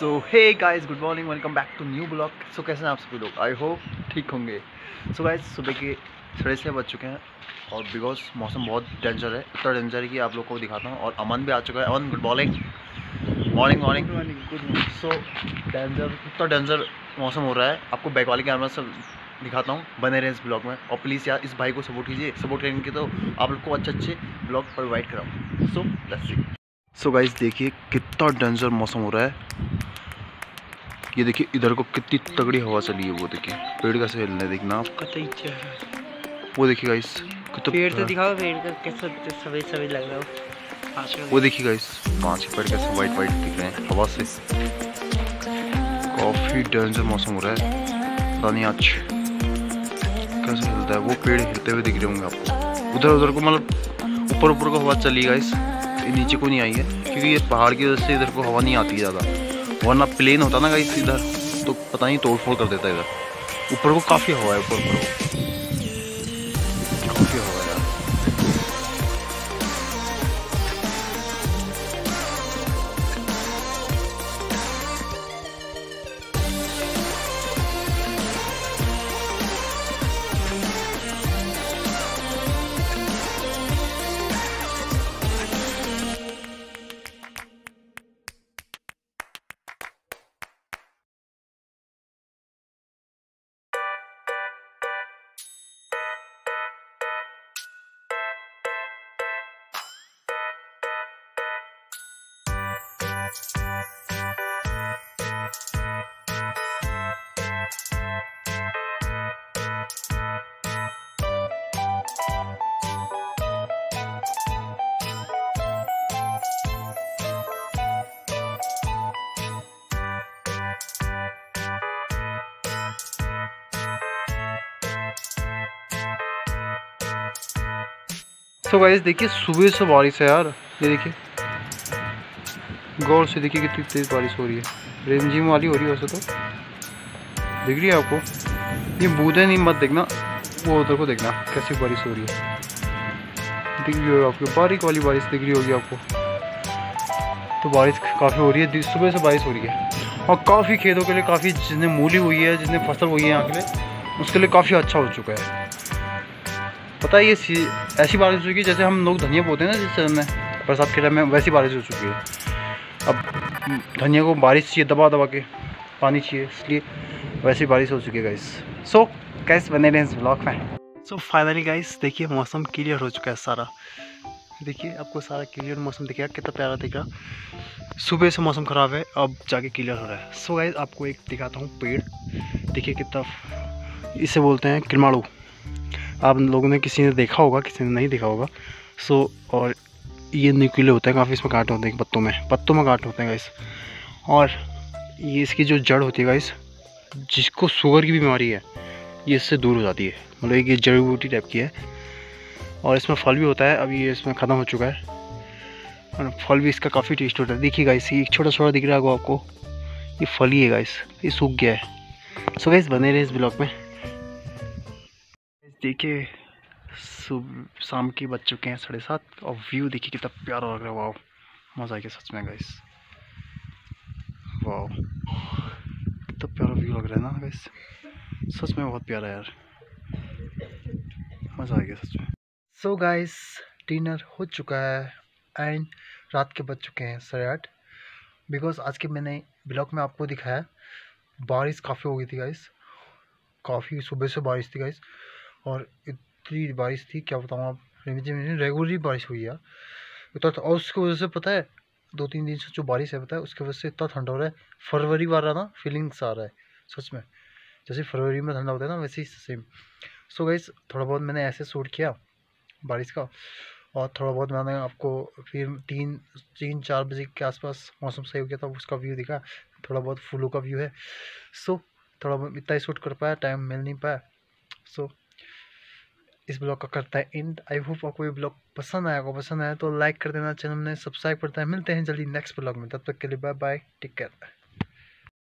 So hey guys, good morning, welcome back to new blog. So कैसे हैं आप सभी लोग? आई होप ठीक होंगे। सो गाइस, सुबह के 6:30 बज चुके हैं और बिकॉज मौसम बहुत डेंजर है, इतना डेंजर है कि आप लोग को दिखाता हूँ। और अमन भी आ चुका है। Aman, good morning. Morning morning good morning. So danger, इतना डेंजर मौसम हो रहा है, आपको बैक वाले कैमरा से दिखाता हूँ। बने रहे इस ब्लॉग में और प्लीज़ यार इस भाई को सपोर्ट कीजिए। सपोर्ट करेंगे तो आप लोग को अच्छे अच्छे ब्लॉग प्रोवाइड कराऊँ। So let's see. So guys, देखिए कितना डेंजर मौसम हो रहा है। ये देखिए इधर को कितनी तगड़ी हवा चली है। वो देखिए पेड़ कैसे हिल रहे हैं, देखना आप। वो देखिए गाइस, पेड़ तो दिखाओ, पेड़ का कैसा सफेद सफेद लग रहा है। वो देखिए गाइस, पांच पेड़ कैसे वाइट वाइट दिख रहे हैं हवा से। काफी डेंजर मौसम हो रहा है। पता नहीं आज कैसे हिलता है। वो पेड़ हिलते हुए दिख रहे होंगे आपको। उधर उधर को मतलब ऊपर ऊपर को हवा चली गाइस, नीचे को नहीं आई है क्योंकि ये पहाड़ की वजह से इधर को हवा नहीं आती है ज़्यादा। वरना प्लेन होता ना गाइस इधर तो पता नहीं तोड़ फोड़ कर देता है। इधर ऊपर को काफ़ी हवा है, ऊपर ऊपर को काफ़ी हवा है यार। तो गाइस देखिए सुबह से बारिश है यार। ये देखिए गौर से देखिए कितनी तेज बारिश हो रही है। रिमझिम वाली हो रही है वैसे तो। दिख रही है आपको? ये बूंदे नहीं मत देखना, वो उधर को देखना कैसी बारिश हो रही है। दिख रही होगी आपको, बारीक वाली बारिश दिख रही होगी आपको। तो बारिश काफ़ी हो रही है, सुबह से बारिश हो रही है। और काफ़ी खेतों के लिए, काफ़ी जिसने मूली हुई है, जिसने फसल हुई है यहाँ के लिए, उसके लिए काफ़ी अच्छा हो चुका है। पता है ये ऐसी बारिश हो चुकी है जैसे हम लोग धनिया बोते हैं ना, जिस समय बरसात के टाइम में, वैसी बारिश हो चुकी है। अब धनिया को बारिश चाहिए, दबा दबा के पानी चाहिए, इसलिए वैसी बारिश हो चुकी है गाइस। सो गाइस बने रहे इस ब्लॉग में। सो फाइनली गाइस देखिए मौसम क्लियर हो चुका है सारा। देखिए आपको सारा क्लियर मौसम दिखेगा, कितना प्यारा दिख रहा। सुबह से मौसम ख़राब है, अब जाके क्लियर हो रहा है। सो गाइस आपको एक दिखाता हूँ पेड़। देखिए कितना, इसे बोलते हैं किरमाड़ू। आप लोगों ने किसी ने देखा होगा, किसी ने नहीं देखा होगा। सो और ये न्यूक्लियर होते हैं काफ़ी, इसमें कांट होते हैं पत्तों में कांट होते हैं गाइस। और ये इसकी जो जड़ होती है गाइस, जिसको शुगर की बीमारी है, ये इससे दूर हो जाती है। मतलब एक ये जड़ी बूटी टाइप की है। और इसमें फल भी होता है, अभी ये इसमें ख़त्म हो चुका है। और फल भी इसका काफ़ी टेस्ट होता है। देखिए गाइस, ये छोटा छोटा दिख रहा होगा आपको, ये फल ही है गाइस, ये सूख गया है। सो गाइस बने रहे इस ब्लॉग में। देखिए शाम के बज चुके हैं 7:30 और व्यू देखिए कितना प्यारा लग रहा है। वाह, मज़ा आ गया सच में गाइस। वाह कितना प्यारा व्यू लग रहा है ना गाइस, सच में बहुत प्यारा यार, मज़ा आ गया सच में। सो गाइस डिनर हो चुका है एंड रात के बज चुके हैं 8:30। बिकॉज आज के मैंने ब्लॉग में आपको दिखाया बारिश काफ़ी हो गई थी गाइस, काफ़ी सुबह से बारिश थी गाइस। और इतनी बारिश थी क्या बताऊँ आप, रेगुलरली बारिश हुई है इतना। और उसकी वजह से पता है 2-3 दिन से जो बारिश है पता है, उसकी वजह से इतना ठंडा हो रहा है। फरवरी वाला ना फीलिंग्स आ रहा है सच में, जैसे फरवरी में ठंडा होता है ना, वैसे ही सेम। सो गाइस थोड़ा बहुत मैंने ऐसे शूट किया बारिश का, और थोड़ा बहुत मैंने आपको फिर 3-4 बजे के आसपास मौसम सही हो गया था, उसका व्यू दिखा। थोड़ा बहुत फूलों का व्यू है। सो थोड़ा बहुत इतना ही शूट कर पाया, टाइम मिल नहीं पाया। सो इस ब्लॉग का करता है एंड। आई होप आपको ये ब्लॉग पसंद आया होगा। पसंद आया तो लाइक कर देना, चैनल में सब्सक्राइब करता है। मिलते हैं जल्दी नेक्स्ट ब्लॉग में, तब तक के लिए बाय बाय, टेक केयर।